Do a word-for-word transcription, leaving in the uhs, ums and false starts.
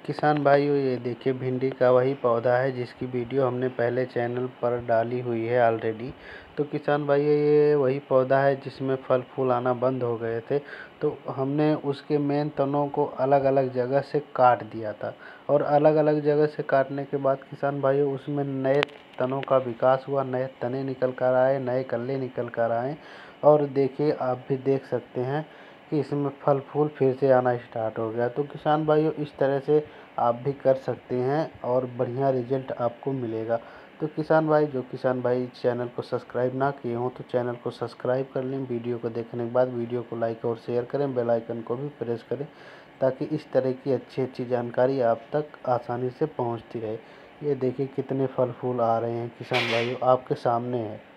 किसान भाइयों, ये देखिए भिंडी का वही पौधा है जिसकी वीडियो हमने पहले चैनल पर डाली हुई है ऑलरेडी। तो किसान भाइयों, ये वही पौधा है जिसमें फल फूल आना बंद हो गए थे। तो हमने उसके मेन तनों को अलग अलग जगह से काट दिया था, और अलग अलग जगह से काटने के बाद किसान भाइयों उसमें नए तनों का विकास हुआ, नए तने निकल कर आए, नए कल्ले निकल कर आए। और देखिए, आप भी देख सकते हैं कि इसमें फल फूल फिर से आना स्टार्ट हो गया। तो किसान भाइयों, इस तरह से आप भी कर सकते हैं और बढ़िया रिजल्ट आपको मिलेगा। तो किसान भाई, जो किसान भाई चैनल को सब्सक्राइब ना किए हों तो चैनल को सब्सक्राइब कर लें। वीडियो को देखने के बाद वीडियो को लाइक और शेयर करें, बेल आइकन को भी प्रेस करें, ताकि इस तरह की अच्छी अच्छी जानकारी आप तक आसानी से पहुंचती रहे। ये देखिए कितने फल फूल आ रहे हैं किसान भाइयों, आपके सामने है।